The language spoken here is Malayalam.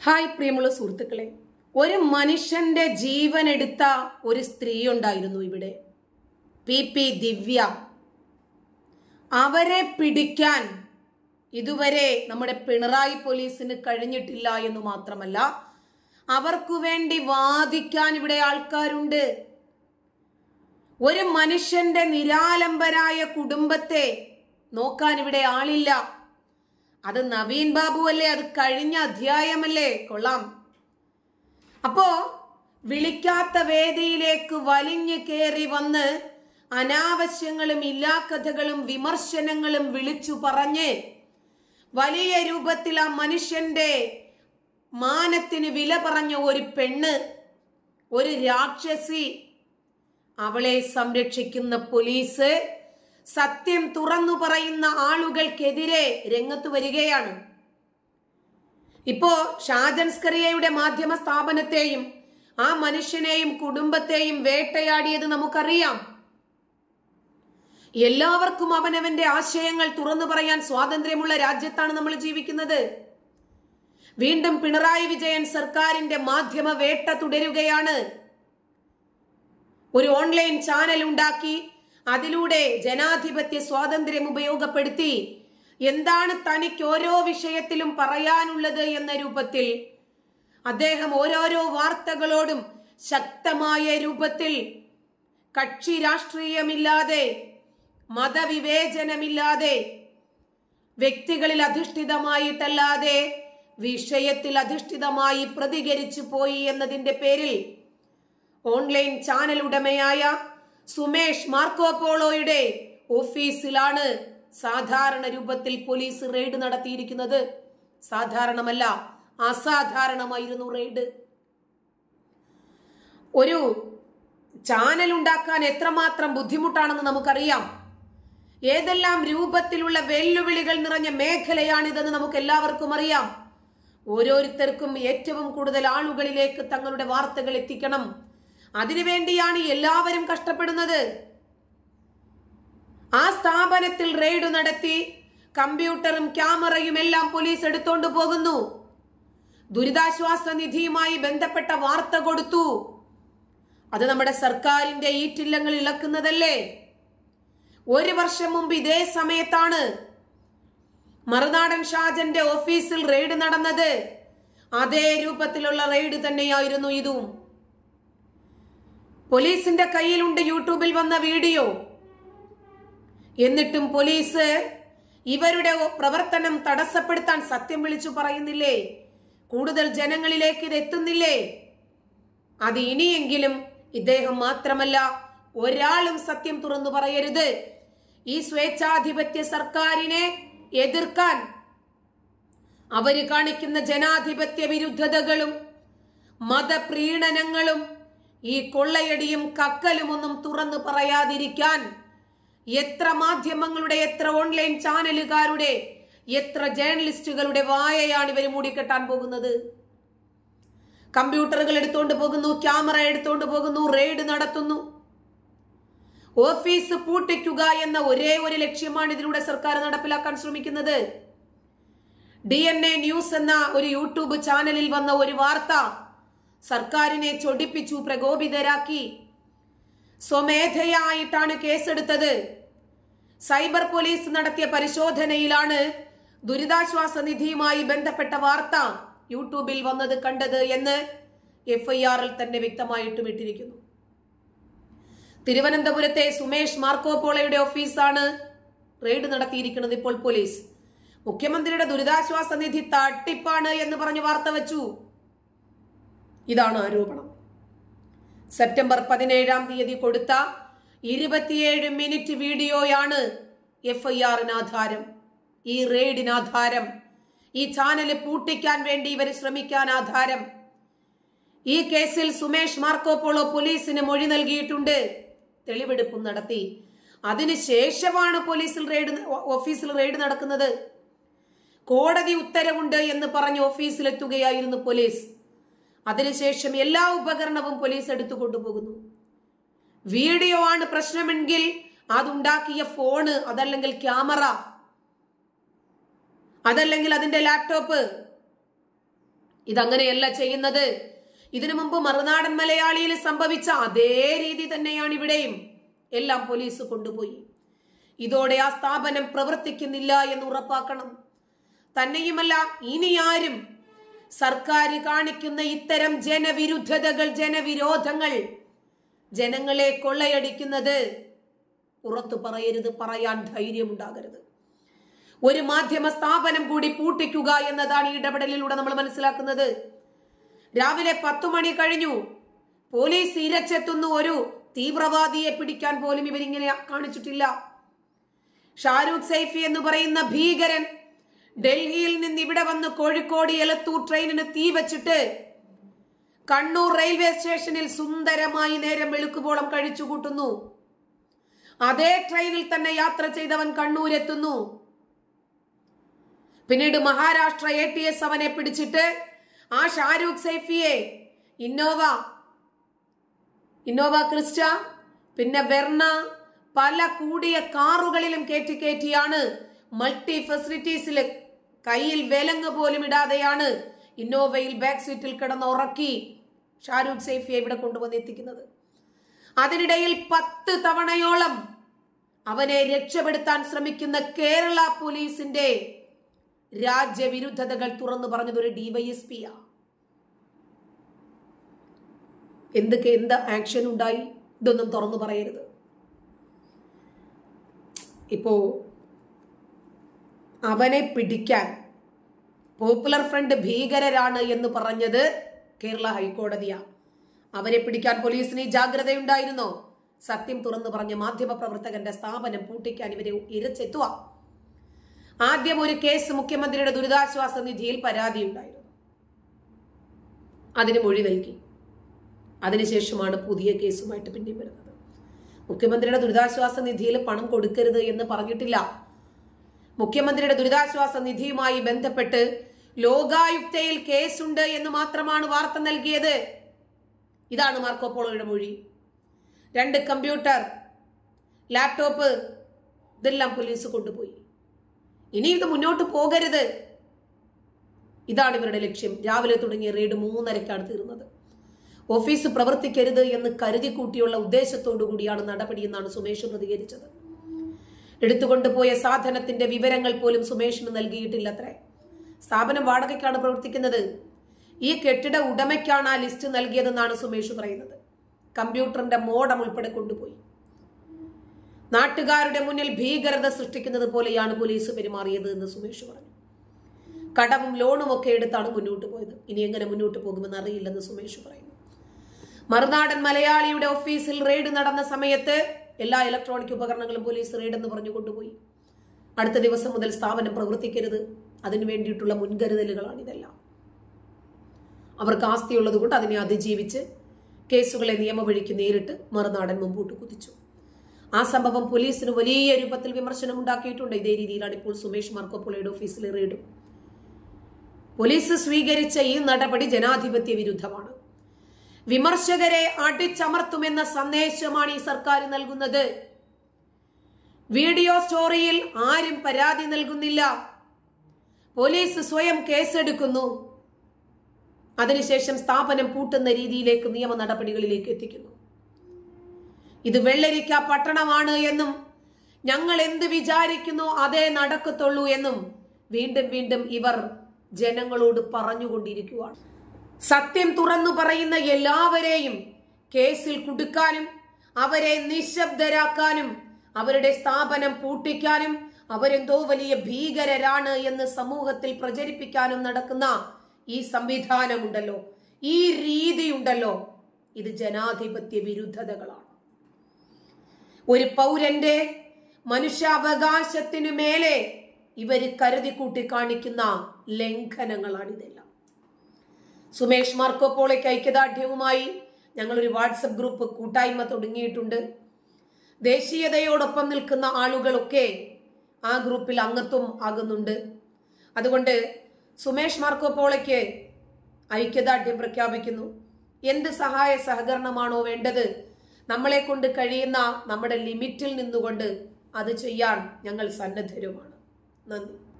ഹായ് പ്രിയമുള്ള സുഹൃത്തുക്കളെ, ഒരു മനുഷ്യന്റെ ജീവൻ എടുത്ത ഒരു സ്ത്രീ ഉണ്ടായിരുന്നു ഇവിടെ, പി ദിവ്യ. അവരെ പിടിക്കാൻ ഇതുവരെ നമ്മുടെ പിണറായി പോലീസിന് കഴിഞ്ഞിട്ടില്ല എന്ന് മാത്രമല്ല, അവർക്കു വേണ്ടി വാദിക്കാൻ ഇവിടെ ആൾക്കാരുണ്ട്. ഒരു മനുഷ്യന്റെ നിരാലംബരായ കുടുംബത്തെ നോക്കാൻ ഇവിടെ ആളില്ല. അത് നവീൻ ബാബു അല്ലേ? അത് കഴിഞ്ഞ അധ്യായമല്ലേ? കൊള്ളാം. അപ്പോ വിളിക്കാത്ത വേദിയിലേക്ക് വലിഞ്ഞു കയറി വന്ന് അനാവശ്യങ്ങളും ഇല്ലാക്കഥകളും വിമർശനങ്ങളും വിളിച്ചു പറഞ്ഞ് വലിയ രൂപത്തിൽ ആ മനുഷ്യന്റെ മാനത്തിന് വില പറഞ്ഞ ഒരു പെണ്ണ്, ഒരു രാക്ഷസി, അവളെ സംരക്ഷിക്കുന്ന പോലീസ് സത്യം തുറന്നു പറയുന്ന ആളുകൾക്കെതിരെ രംഗത്ത് വരികയാണ്. ഇപ്പോ ഷാജൻസ്കറിയയുടെ മാധ്യമ സ്ഥാപനത്തെയും ആ മനുഷ്യനെയും കുടുംബത്തെയും വേട്ടയാടിയത് നമുക്കറിയാം. എല്ലാവർക്കും അവനവന്റെ ആശയങ്ങൾ തുറന്നു പറയാൻ സ്വാതന്ത്ര്യമുള്ള രാജ്യത്താണ് നമ്മൾ ജീവിക്കുന്നത്. വീണ്ടും പിണറായി വിജയൻ സർക്കാരിന്റെ മാധ്യമ വേട്ട തുടരുകയാണ്. ഒരു ഓൺലൈൻ ചാനൽ ഉണ്ടാക്കി അതിലൂടെ ജനാധിപത്യ സ്വാതന്ത്ര്യം ഉപയോഗപ്പെടുത്തി എന്താണ് തനിക്ക് ഓരോ വിഷയത്തിലും പറയാനുള്ളത് എന്ന രൂപത്തിൽ അദ്ദേഹം ഓരോരോ വാർത്തകളോടും ശക്തമായ രൂപത്തിൽ കക്ഷി രാഷ്ട്രീയമില്ലാതെ, മതവിവേചനമില്ലാതെ, വ്യക്തികളിൽ അധിഷ്ഠിതമായിട്ടല്ലാതെ വിഷയത്തിൽ അധിഷ്ഠിതമായി പ്രതികരിച്ചു പോയി എന്നതിന്റെ പേരിൽ ഓൺലൈൻ ചാനൽ ഉടമയായ സുമേഷ് മാർക്കോപോളോയുടെ ഓഫീസിലാണ് സാധാരണ രൂപത്തിൽ പോലീസ് റെയ്ഡ് നടത്തിയിരിക്കുന്നത്. സാധാരണമല്ല, അസാധാരണമായിരുന്നു റെയ്ഡ്. ഒരു ചാനൽ ഉണ്ടാക്കാൻ എത്രമാത്രം ബുദ്ധിമുട്ടാണെന്ന് നമുക്കറിയാം. ഏതെല്ലാം രൂപത്തിലുള്ള വെല്ലുവിളികൾ നിറഞ്ഞ മേഖലയാണിതെന്ന് നമുക്ക് എല്ലാവർക്കും അറിയാം. ഓരോരുത്തർക്കും ഏറ്റവും കൂടുതൽ ആളുകളിലേക്ക് തങ്ങളുടെ വാർത്തകൾ എത്തിക്കണം. അതിനുവേണ്ടിയാണ് എല്ലാവരും കഷ്ടപ്പെടുന്നത്. ആ സ്ഥാപനത്തിൽ റെയ്ഡ് നടത്തി കമ്പ്യൂട്ടറും ക്യാമറയും എല്ലാം പോലീസ് എടുത്തോണ്ട് പോകുന്നു. ദുരിതാശ്വാസ നിധിയുമായി ബന്ധപ്പെട്ട വാർത്ത കൊടുത്തു. അത് നമ്മുടെ സർക്കാരിന്റെ ഈറ്റില്ലങ്ങൾ ഇളക്കുന്നതല്ലേ? ഒരു വർഷം മുമ്പ് ഇതേ സമയത്താണ് മറുനാടൻ ഷാജന്റെ ഓഫീസിൽ റെയ്ഡ് നടന്നത്. അതേ രൂപത്തിലുള്ള റെയ്ഡ് തന്നെയായിരുന്നു ഇതും. പോലീസിന്റെ കയ്യിലുണ്ട് യൂട്യൂബിൽ വന്ന വീഡിയോ. എന്നിട്ടും പോലീസ് ഇവരുടെ പ്രവർത്തനം തടസ്സപ്പെടുത്താൻ സത്യം വിളിച്ചു പറയുന്നില്ലേ? കൂടുതൽ ജനങ്ങളിലേക്ക് ഇത് എത്തുന്നില്ലേ? അത് ഇനിയെങ്കിലും ഇദ്ദേഹം മാത്രമല്ല, ഒരാളും സത്യം തുറന്നു പറയരുത്. ഈ സ്വേച്ഛാധിപത്യ സർക്കാരിനെ എതിർക്കാൻ അവര് കാണിക്കുന്ന ജനാധിപത്യ വിരുദ്ധതകളും മതപ്രീണനങ്ങളും ഈ കൊള്ളയടിയും കക്കലും ഒന്നും തുറന്നു പറയാതിരിക്കാൻ എത്ര മാധ്യമങ്ങളുടെ, എത്ര ഓൺലൈൻ ചാനലുകാരുടെ, എത്ര ജേർണലിസ്റ്റുകളുടെ വായയാണ് ഇവർ മൂടിക്കെട്ടാൻ പോകുന്നത്? കമ്പ്യൂട്ടറുകൾ എടുത്തോണ്ട് പോകുന്നു, ക്യാമറ എടുത്തോണ്ട് പോകുന്നു, റെയ്ഡ് നടത്തുന്നു. ഓഫീസ് പൂട്ടിക്കുക എന്ന ഒരേ ഒരു ലക്ഷ്യമാണ് ഇതിലൂടെ സർക്കാർ നടപ്പിലാക്കാൻ ശ്രമിക്കുന്നത്. DNA ന്യൂസ് എന്ന ഒരു യൂട്യൂബ് ചാനലിൽ വന്ന ഒരു വാർത്ത സർക്കാരിനെ ചൊടിപ്പിച്ചു, പ്രകോപിതരാക്കി. സ്വമേധയായിട്ടാണ് കേസെടുത്തത്. സൈബർ പോലീസ് നടത്തിയ പരിശോധനയിലാണ് ദുരിതാശ്വാസ നിധിയുമായി ബന്ധപ്പെട്ട വാർത്ത യൂട്യൂബിൽ വന്നത് കണ്ടത് എന്ന് FIR-ൽ തന്നെ വ്യക്തമായിട്ടും ഇട്ടിരിക്കുന്നു. തിരുവനന്തപുരത്തെ സുമേഷ് മാർക്കോപോളയുടെ ഓഫീസാണ് റെയ്ഡ് നടത്തിയിരിക്കുന്നത്. ഇപ്പോൾ പോലീസ് മുഖ്യമന്ത്രിയുടെ ദുരിതാശ്വാസ നിധി തട്ടിപ്പാണ് എന്ന് പറഞ്ഞ് വാർത്ത വെച്ചു. ഇതാണ് ആരോപണം. സെപ്റ്റംബർ 17 കൊടുത്ത 27 മിനിറ്റ് വീഡിയോയാണ് FIR-ന് ആധാരം, ഈ റെയ്ഡിന് ആധാരം, ഈ ചാനൽ പൂട്ടിക്കാൻ വേണ്ടി ഇവർ ശ്രമിക്കാൻ ആധാരം. ഈ കേസിൽ സുമേഷ് മാർക്കോപോളോ പോലീസിന് മൊഴി നൽകിയിട്ടുണ്ട്, തെളിവെടുപ്പും നടത്തി. അതിനുശേഷമാണ് ഓഫീസിൽ റെയ്ഡ് നടക്കുന്നത്. കോടതി ഉത്തരവുണ്ട് എന്ന് പറഞ്ഞ് ഓഫീസിലെത്തുകയായിരുന്നു പോലീസ്. അതിനുശേഷം എല്ലാ ഉപകരണവും പോലീസ് എടുത്തു കൊണ്ടുപോകുന്നു. വീഡിയോ ആണ് പ്രശ്നമെങ്കിൽ അതുണ്ടാക്കിയ ഫോണ്, അതല്ലെങ്കിൽ ക്യാമറ, അതല്ലെങ്കിൽ അതിന്റെ ലാപ്ടോപ്പ്, ഇതങ്ങനെയല്ല ചെയ്യുന്നത്. ഇതിനു മുമ്പ് മറുനാടൻ മലയാളിയിൽ സംഭവിച്ച അതേ രീതി തന്നെയാണ് ഇവിടെയും. എല്ലാം പോലീസ് കൊണ്ടുപോയി. ഇതോടെ ആ സ്ഥാപനം പ്രവർത്തിക്കുന്നില്ല എന്ന് ഉറപ്പാക്കണം. തന്നെയുമല്ല, ഇനി ആരും സർക്കാർ കാണിക്കുന്ന ഇത്തരം ജനവിരുദ്ധതകൾ, ജനവിരോധങ്ങൾ, ജനങ്ങളെ കൊള്ളയടിക്കുന്നത് പുറത്തു പറയരുത്, പറയാൻ ധൈര്യമുണ്ടാകരുത്. ഒരു മാധ്യമ സ്ഥാപനം കൂടി പൂട്ടിക്കുക എന്നതാണ് ഈ ഇടപെടലിലൂടെ നമ്മൾ മനസ്സിലാക്കുന്നത്. രാവിലെ 10 മണി കഴിഞ്ഞു, പോലീസ് ഇരച്ചെത്തുന്നു. ഒരു തീവ്രവാദിയെ പിടിക്കാൻ പോലും ഇവരിങ്ങനെ കാണിച്ചിട്ടില്ല. ഷാരൂഖ് സൈഫി എന്ന് പറയുന്ന ഭീകരൻ ഡൽഹിയിൽ നിന്ന് ഇവിടെ വന്ന് കോഴിക്കോട് എലത്തൂർ ട്രെയിനിന് തീ വെച്ചിട്ട് കണ്ണൂർ റെയിൽവേ സ്റ്റേഷനിൽ സുന്ദരമായി നേരം വെളുക്കുവോളം കഴിച്ചു കൂട്ടുന്നു. അതേ ട്രെയിനിൽ തന്നെ യാത്ര ചെയ്തവൻ കണ്ണൂരെത്തുന്നു. പിന്നീട് മഹാരാഷ്ട്ര ATS അവനെ പിടിച്ചിട്ട് ആ ഷാരൂഖ് സൈഫിയെ ഇന്നോവ ക്രിസ്റ്റ, പിന്നെ വെർണ, പല കൂടിയ കാറുകളിലും കയറ്റിയാണ് മൾട്ടി ഫെസിലിറ്റീസിൽ കയ്യിൽ വിലങ്ങ് പോലും ഇടാതെയാണ് ഇന്നോവയിൽ ബാക്ക് സീറ്റിൽ കിടന്ന് ഉറക്കി ഷാരൂഖ് സൈഫിയെ ഇവിടെ കൊണ്ടുവന്ന് എത്തിക്കുന്നത്. അതിനിടയിൽ 10 തവണയോളം അവനെ രക്ഷപ്പെടുത്താൻ ശ്രമിക്കുന്ന കേരള പോലീസിന്റെ രാജ്യവിരുദ്ധതകൾ തുറന്നു പറഞ്ഞത് ഒരു DYSP. എന്ത് ആക്ഷൻ ഉണ്ടായി? ഇതൊന്നും തുറന്നു പറയരുത്. ഇപ്പോ അവനെ പിടിക്കാൻ പോപ്പുലർ ഫ്രണ്ട് ഭീകരരാണ് എന്ന് പറഞ്ഞത് കേരള ഹൈക്കോടതിയാണ്. അവരെ പിടിക്കാൻ പോലീസിന് ജാഗ്രതയുണ്ടായിരുന്നോ? സത്യം തുറന്നു പറഞ്ഞ മാധ്യമ പ്രവർത്തകന്റെ സ്ഥാപനം പൂട്ടിക്കാൻ ഇവരെ ഇരച്ചെത്തുക. ആദ്യം ഒരു കേസ് മുഖ്യമന്ത്രിയുടെ ദുരിതാശ്വാസ നിധിയിൽ പരാതി ഉണ്ടായിരുന്നു. അതിന് മൊഴി നൽകി. അതിനുശേഷമാണ് പുതിയ കേസുമായിട്ട് പിന്നെയും വരുന്നത്. മുഖ്യമന്ത്രിയുടെ ദുരിതാശ്വാസ നിധിയിൽ പണം കൊടുക്കരുത് എന്ന് പറഞ്ഞിട്ടില്ല. മുഖ്യമന്ത്രിയുടെ ദുരിതാശ്വാസ നിധിയുമായി ബന്ധപ്പെട്ട് ലോകായുക്തയിൽ കേസുണ്ട് എന്ന് മാത്രമാണ് വാർത്ത നൽകിയത്. ഇതാണ് മാർക്കോപോളോയുടെ മൊഴി. 2 കമ്പ്യൂട്ടർ, ലാപ്ടോപ്പ്, ഇതെല്ലാം പോലീസ് കൊണ്ടുപോയി. ഇനി ഇത് മുന്നോട്ട് പോകരുത്, ഇതാണ് ഇവരുടെ ലക്ഷ്യം. രാവിലെ തുടങ്ങിയ റെയ്ഡ് 3:30-ക്കാണ് തീർന്നത്. ഓഫീസ് പ്രവർത്തിക്കരുത് എന്ന് കരുതി കൂട്ടിയുള്ള ഉദ്ദേശത്തോടു കൂടിയാണ് നടപടി എന്നാണ് സുമേഷ് പ്രതികരിച്ചത്. എടുത്തുകൊണ്ടുപോയ സാധനത്തിന്റെ വിവരങ്ങൾ പോലും സുമേഷിന് നൽകിയിട്ടില്ലത്രേ. സ്ഥാപനം വാടകയ്ക്കാണ് പ്രവർത്തിക്കുന്നത്. ഈ കെട്ടിട ഉടമയ്ക്കാണ് ആ ലിസ്റ്റ് നൽകിയതെന്നാണ് സുമേഷ് പറയുന്നത്. കമ്പ്യൂട്ടറിന്റെ മോഡം ഉൾപ്പെടെ കൊണ്ടുപോയി. നാട്ടുകാരുടെ മുന്നിൽ ഭീകരത സൃഷ്ടിക്കുന്നത് പോലെയാണ് പോലീസ് പെരുമാറിയത് എന്ന് സുമേഷ് പറഞ്ഞു. കടവും ലോണും ഒക്കെ എടുത്താണ് മുന്നോട്ട് പോയത്. ഇനി എങ്ങനെ മുന്നോട്ട് പോകുമെന്ന് അറിയില്ലെന്ന് സുമേഷ് പറയുന്നു. മറുനാടൻ മലയാളിയുടെ ഓഫീസിൽ റെയ്ഡ് നടന്ന സമയത്ത് എല്ലാ ഇലക്ട്രോണിക് ഉപകരണങ്ങളും പോലീസ് റെയ്ഡ് എന്ന് പറഞ്ഞു കൊണ്ടുപോയി. അടുത്ത ദിവസം മുതൽ സ്ഥാപനം പ്രവർത്തിക്കരുത്, അതിനു വേണ്ടിയിട്ടുള്ള മുൻകരുതലുകളാണ് ഇതെല്ലാം. അവർക്ക് ആസ്തിയുള്ളത് കൊണ്ട് അതിനെ അതിജീവിച്ച് കേസുകളെ നിയമവഴിക്ക് നേരിട്ട് മറുനാടൻ മുമ്പോട്ട് കുതിച്ചു. ആ സംഭവം പോലീസിന് വലിയ രൂപത്തിൽ വിമർശനം ഉണ്ടാക്കിയിട്ടുണ്ട്. ഇതേ രീതിയിലാണ് ഇപ്പോൾ സുമേഷ് മാർക്കോപോളോയുടെ ഓഫീസിലെ റെയ്ഡും. പോലീസ് സ്വീകരിച്ച ഈ നടപടി ജനാധിപത്യ വിരുദ്ധമാണ്. വിമർശകരെ അടിച്ചമർത്തുമെന്ന സന്ദേശമാണ് ഈ സർക്കാർ നൽകുന്നത്. വീഡിയോ സ്റ്റോറിയിൽ ആരും പരാതി നൽകുന്നില്ല. പോലീസ് സ്വയം കേസെടുക്കുന്നു. അതിനുശേഷം സ്ഥാപനം പൂട്ടുന്ന രീതിയിലേക്ക് നിയമ നടപടികളിലേക്ക് എത്തിക്കുന്നു. ഇത് വെള്ളരിക്ക പട്ടണമാണ് എന്നും ഞങ്ങൾ എന്ത് വിചാരിക്കുന്നു അതേ നടക്കത്തുള്ളൂ എന്നും വീണ്ടും വീണ്ടും ഇവർ ജനങ്ങളോട് പറഞ്ഞുകൊണ്ടിരിക്കുകയാണ്. സത്യം തുറന്നു പറയുന്ന എല്ലാവരെയും കേസിൽ കുടുക്കാനും അവരെ നിശബ്ദരാക്കാനും അവരുടെ സ്ഥാപനം പൂട്ടിക്കാനും അവരെന്തോ വലിയ ഭീകരരാണ് എന്ന് സമൂഹത്തിൽ പ്രചരിപ്പിക്കാനും നടക്കുന്ന ഈ സംവിധാനമുണ്ടല്ലോ, ഈ രീതിയുണ്ടല്ലോ, ഇത് ജനാധിപത്യ വിരുദ്ധതകളാണ്. ഒരു പൗരന്റെ മനുഷ്യാവകാശത്തിനു മേലെ ഇവര് കരുതിക്കൂട്ടി കാണിക്കുന്ന ലംഘനങ്ങളാണിതെല്ലാം. സുമേഷ് മാർക്കോപോളോയ്ക്ക് ഐക്യദാർഢ്യവുമായി ഞങ്ങളൊരു വാട്സപ്പ് ഗ്രൂപ്പ് കൂട്ടായ്മ തുടങ്ങിയിട്ടുണ്ട്. ദേശീയതയോടൊപ്പം നിൽക്കുന്ന ആളുകളൊക്കെ ആ ഗ്രൂപ്പിൽ അംഗത്വം ആകുന്നുണ്ട്. അതുകൊണ്ട് സുമേഷ് മാർക്കോപോളോയ്ക്ക് ഐക്യദാർഢ്യം പ്രഖ്യാപിക്കുന്നു. എന്ത് സഹായ സഹകരണമാണോ വേണ്ടത്, നമ്മളെ കൊണ്ട് കഴിയുന്ന നമ്മുടെ ലിമിറ്റിൽ നിന്നുകൊണ്ട് അത് ചെയ്യാൻ ഞങ്ങൾ സന്നദ്ധരുമാണ്. നന്ദി.